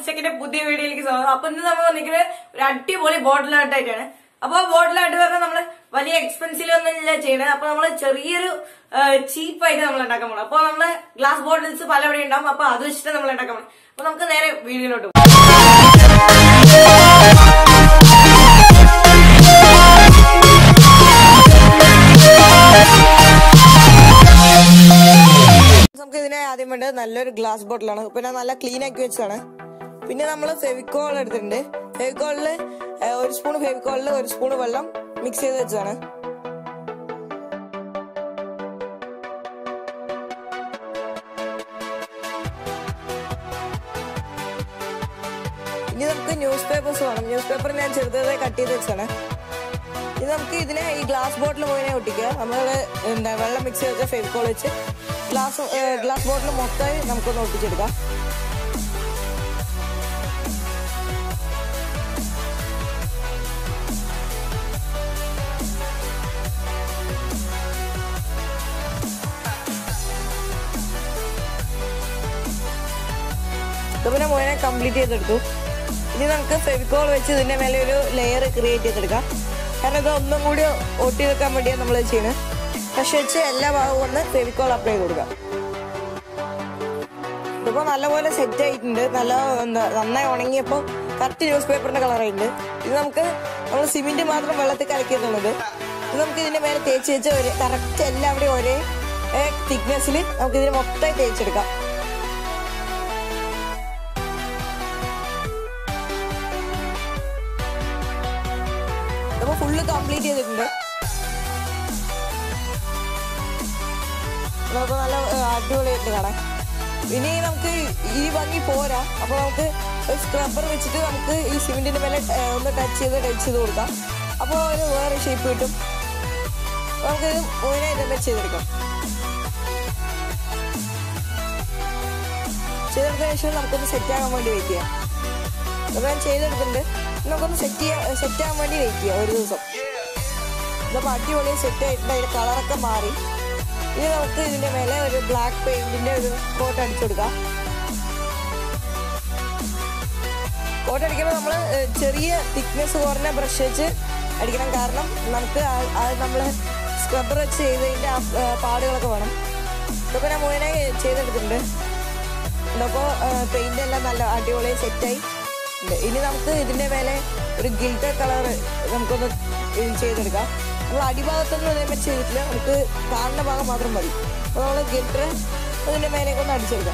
ടെക്കിന്റെ പുതിയ വീഡിയോയിലേക്ക് സ്വാഗതം. അപ്പൊ ഇന്ന് നമ്മൾ വന്നിരിക്കുന്നത് ഒരു അടിപൊളി ബോട്ടിൽ ആർട്ടായിട്ടാണ്. അപ്പൊ ബോട്ടിൽ ആർട്ട് പറഞ്ഞാൽ നമ്മള് വലിയ എക്സ്പെൻസീവ് ഒന്നുമില്ല ചെയ്യണത്. അപ്പൊ നമ്മള് ചെറിയൊരു ചീപ്പായിട്ട് നമ്മൾ ഉണ്ടാക്കാൻ പോകണം. അപ്പൊ നമ്മള് ഗ്ലാസ് ബോട്ടിൽസ് പലവിടെ ഉണ്ടാവും. അപ്പൊ അത് വെച്ചിട്ട് നമ്മൾ ഉണ്ടാക്കാൻ പോകണം. അപ്പൊ നമുക്ക് നേരെ വീഡിയോയിലോട്ട് പോകും. നമുക്ക് ഇതിനെ ആദ്യം വേണ്ടത് നല്ലൊരു ഗ്ലാസ് ബോട്ടിലാണ്. പിന്നെ നല്ല ക്ലീൻ ആക്കി വെച്ചതാണ്. പിന്നെ നമ്മൾ ഫെവിക്കോൾ എടുത്തിട്ടുണ്ട്. ഫെവിക്കോളില് ഒരു സ്പൂൺ ഫെവിക്കോളില് ഒരു സ്പൂൺ വെള്ളം മിക്സ് ചെയ്ത് വെച്ചതാണ്. ഇനി നമുക്ക് ന്യൂസ് പേപ്പേഴ്സ് വേണം. ന്യൂസ് പേപ്പർ ഞാൻ ചെറുതായി കട്ട് ചെയ്ത് വെച്ചാണ്. ഇത് നമുക്ക് ഇതിനെ ഈ ഗ്ലാസ് ബോട്ടിൽ മുഴുവനെ ഒട്ടിക്കുക. നമ്മൾ വെള്ളം മിക്സ് ചെയ്ത് വെച്ച ഫെവിക്കോൾ വെച്ച് ഗ്ലാസ് ബോട്ടിൽ മൊത്തമായി നമുക്കൊന്ന് ഒട്ടിച്ചെടുക്കാം. പിന്നെ മുഴുവനെ കംപ്ലീറ്റ് ചെയ്തെടുത്തു. ഇനി നമുക്ക് ഫെവിക്കോൾ വെച്ച് ഇതിന്റെ മേലെ ഒരു ലെയർ ക്രിയേറ്റ് ചെയ്തെടുക്കാം. കാരണം ഇത് ഒന്നും കൂടി ഒട്ടി വെക്കാൻ വേണ്ടിയാണ് നമ്മൾ ചെയ്യുന്നത്. പക്ഷെ വെച്ച് എല്ലാ ഭാഗവും ഒന്ന് ഫെവിക്കോൾ അപ്ലൈ ചെയ്ത് കൊടുക്കാം. ഇതിപ്പോ നല്ലപോലെ സെറ്റ് ആയിട്ടുണ്ട്. നന്നായി ഉണങ്ങിയപ്പോൾ കറക്റ്റ് ന്യൂസ് പേപ്പറിന്റെ കളറായിട്ടുണ്ട്. ഇത് നമ്മൾ സിമെന്റ് മാത്രം വെള്ളത്തിൽ കലക്കിയെന്നുള്ളത്. ഇത് നമുക്ക് ഇതിന്റെ മേലെ തേച്ച് വെച്ച് ഒരു കറക്റ്റ് എല്ലാവരുടെയും ഒരേ തിക്നെസ്സിൽ നമുക്ക് ഇതിന് മൊത്തമായി തേച്ചെടുക്കാം. അപ്പൊ ഫുള്ള് കംപ്ലീറ്റ് ചെയ്തിട്ടുണ്ട്. നമുക്ക് നല്ല അടിപൊളിയായിട്ട് കാണാം. ഇനി നമുക്ക് ഈ ഭംഗി പോരാ. അപ്പൊ നമുക്ക് സ്ക്രബ്ബർ വെച്ചിട്ട് നമുക്ക് ഈ സിമെന്റിന്റെ മേലെ ഒന്ന് ടച്ച് ചെയ്ത് കൊടുക്കാം. അപ്പോൾ ഒരു വേറെ ഷേപ്പ് കിട്ടും. നമുക്ക് മുഴുവനായിട്ട് ചെയ്തെടുക്കാം. ചെയ്തെടുത്തതിന് ശേഷം നമുക്കൊന്ന് സെറ്റ് ആകാൻ വേണ്ടി വെയിറ്റ് ചെയ്യാം. അപ്പൊ ഞാൻ ചെയ്തെടുത്തിട്ടുണ്ട്. നമുക്കൊന്ന് സെറ്റ് ആകാൻ വേണ്ടി വെയിറ്റ് ചെയ്യാം ഒരു ദിവസം. ഇതപ്പോൾ അടിപൊളി സെറ്റ് ആയിട്ടുണ്ട്. അതിന്റെ കളറൊക്കെ മാറി. ഇനി നമുക്ക് ഇതിന്റെ മേലെ ഒരു ബ്ലാക്ക് പെയിന്റിന്റെ ഒരു കോട്ട് അടിച്ചു കൊടുക്കാം. കോട്ട് അടിക്കുമ്പോൾ നമ്മൾ ചെറിയ തിക്നെസ് കുറഞ്ഞ ബ്രഷ് വെച്ച് അടിക്കണം. കാരണം നമുക്ക് നമ്മൾ സ്ക്രബ്ബർ വെച്ച് ചെയ്തതിന്റെ പാടുകളൊക്കെ വേണം. ഇതൊക്കെ ഞാൻ മുഴുവനായി ചെയ്തെടുത്തിട്ടുണ്ട്. ഇതപ്പോൾ പെയിന്റ് എല്ലാം നല്ല അടിപൊളി സെറ്റായി ഉണ്ട്. ഇനി നമുക്ക് ഇതിന്റെ മേലെ ഒരു ഗിൽറ്റർ കളർ നമുക്കൊന്ന് ചെയ്തെടുക്കാം. നമ്മൾ അടിഭാഗത്തൊന്നും അതേമാതിരി ചെയ്തിട്ടില്ല. നമുക്ക് കാണുന്ന ഭാഗം മാത്രം മതി. അപ്പോൾ നമ്മൾ ഗിൽറ്റർ അതിന്റെ മേലേക്ക് ഒന്ന് അടിച്ചെടുക്കാം.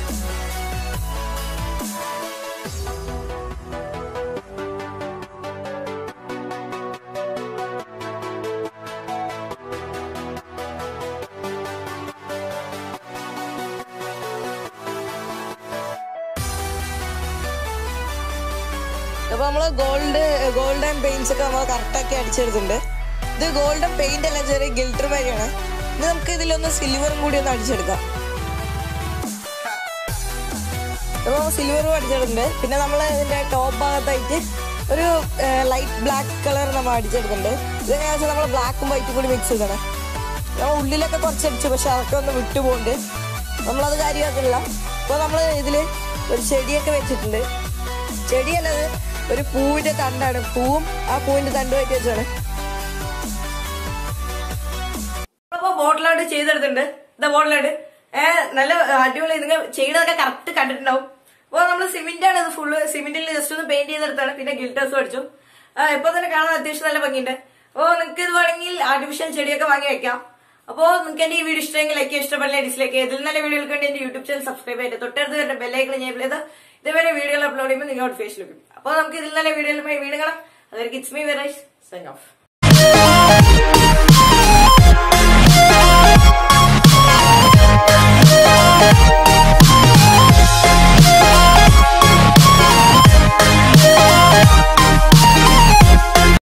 അപ്പൊ നമ്മള് ഗോൾഡൻ പെയിന്റ്സ് ഒക്കെ നമ്മൾ കറക്റ്റാക്കി അടിച്ചെടുത്തിട്ടുണ്ട്. ഇത് ഗോൾഡൻ പെയിന്റ് അല്ല, ചെറിയ ഗിൽറ്റർ വരെയാണ്. ഇത് നമുക്ക് ഇതിലൊന്ന് സിൽവറും കൂടി ഒന്ന് അടിച്ചെടുക്കാം. അപ്പൊ സിൽവറും അടിച്ചെടുത്തിട്ടുണ്ട്. പിന്നെ നമ്മൾ ഇതിന്റെ ടോപ്പ് ഭാഗത്തായിട്ട് ഒരു ലൈറ്റ് ബ്ലാക്ക് കളർ നമ്മൾ അടിച്ചെടുത്തിട്ടുണ്ട്. ഇതെങ്ങനെയാ വെച്ചാൽ നമ്മൾ ബ്ലാക്കും വൈറ്റും കൂടി മിക്സ് ചെയ്തതാണ്. നമ്മൾ ഉള്ളിലൊക്കെ കുറച്ച് അടിച്ചു, പക്ഷെ അതൊക്കെ ഒന്ന് വിട്ടുപോകുന്നുണ്ട്. നമ്മളത് കാര്യമാക്കുന്നില്ല. അപ്പോൾ നമ്മൾ ഇതിൽ ഒരു ചെടിയൊക്കെ വെച്ചിട്ടുണ്ട്. ചെടിയല്ലത്, ഒരു പൂവിന്റെ തണ്ടാണ്. പൂവും ആ പൂവിന്റെ തണ്ടുമായിട്ട് വെച്ചാണ്. ബോട്ടിലായിട്ട് ചെയ്തെടുത്തിട്ടുണ്ട്. ഇതാ ബോട്ടിലായിട്ട് നല്ല അടിപൊളി. നിങ്ങൾ ചെയ്യുന്നതൊക്കെ കറക്റ്റ് കണ്ടിട്ടുണ്ടാവും. അപ്പോൾ നമ്മൾ സിമെന്റ് ആണ്, ഇത് ഫുള്ള് സിമെന്റിൽ ജസ്റ്റ് ഒന്ന് പെയിന്റ് ചെയ്തെടുത്താണ്. പിന്നെ ഗിൽറ്റേഴ്സും അടിച്ചു. ഇപ്പൊ തന്നെ കാണാൻ അത്യാവശ്യം നല്ല ഭംഗിയുണ്ട്. അപ്പോൾ നിങ്ങൾക്ക് ഇത് വേണമെങ്കിൽ ആർട്ടിഫിഷ്യൽ ചെടിയൊക്കെ വാങ്ങി വെക്കാം. അപ്പോൾ നിങ്ങൾക്ക് എന്റെ ഈ വീഡിയോ ഇഷ്ടമെങ്കിൽ ലൈക്ക്, ഇഷ്ടപ്പെടില്ല ഡിസ്ലൈക്ക്. ഇതിൽ നല്ല വീഡിയോകൾക്ക് വേണ്ടി എന്റെ യൂട്യൂബ് ചാനൽ സബ്സ്ക്രൈബ് ചെയ്ത് തൊട്ടടുത്ത് തന്നെ ബെല്ലൈക്കൺ എനേബിൾ ചെയ്ത് ഇതേവരെ വീഡിയോകൾ അപ്ലോഡ് ചെയ്യുമ്പോൾ നിങ്ങൾ നോട്ടിഫിക്കേഷൻ ലഭിക്കും. അപ്പോൾ നമുക്ക് ഇതിൽ നല്ല വീഡിയോകളുമായി വീണ്ടും കാണാം. അതായത് it's me Vera's sign of.